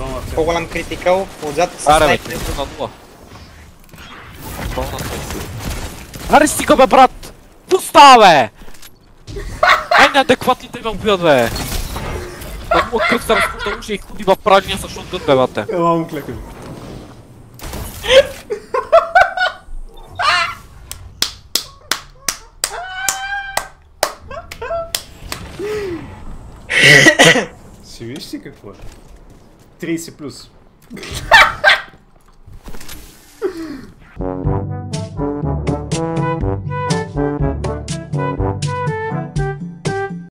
По-голям критикъл, отзад Аре бе, ти на 0. Аре стига бе, брат! Ту става бе! Ай неадекватните ме убиват бе! От моят кръв се разпуща уши и ходи в празния с шотгън бе, бате. Ела му клекай. Си виж си какво е? 30 плюс.